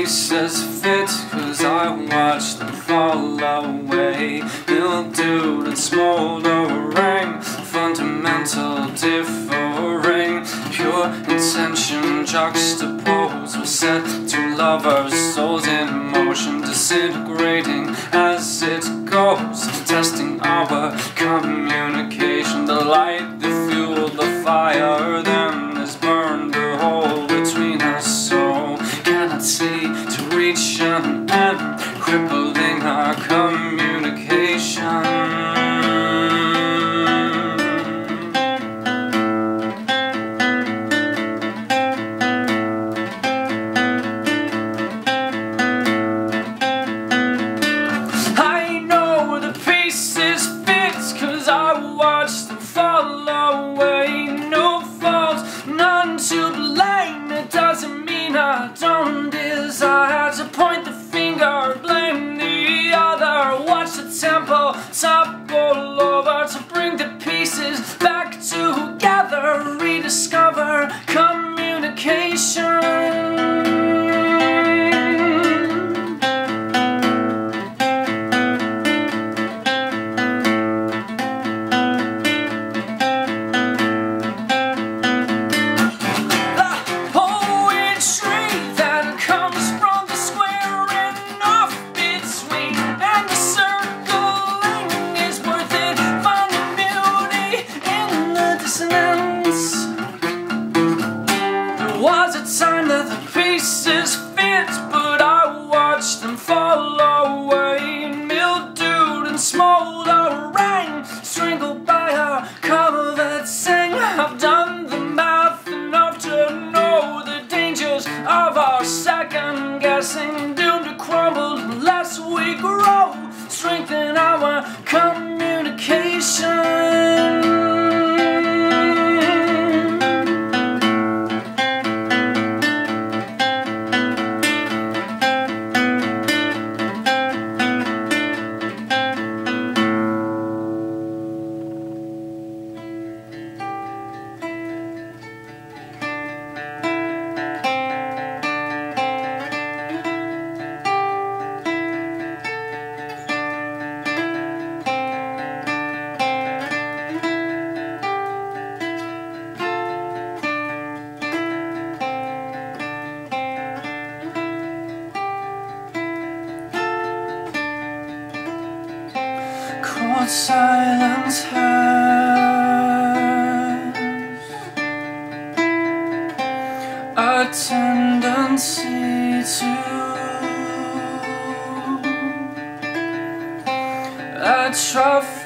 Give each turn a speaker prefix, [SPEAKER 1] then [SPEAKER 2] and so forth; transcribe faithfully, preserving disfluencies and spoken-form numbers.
[SPEAKER 1] pieces fit, cause I watch them fall away. Mildewed and smoldering, fundamental differing. Pure intention juxtaposed was set to lovers, souls in motion, disintegrating as it goes. Testing our communication, the light, the fuel, the fire, then has burned a hole between us. So cannot see to reach an end, crippling our communication. To blame, it doesn't mean I don't desire to point the finger, blame the other. Watch the tempo topple over to bring the pieces back together. Rediscover communication. Was a time that the pieces fit, but I watched them fall away, mildewed and smoldering, strangled by a cover sang. I've done the math enough to know the dangers of our second guessing, doomed to crumble unless we grow, strengthen our communication. What silence has a tendency to atrophy.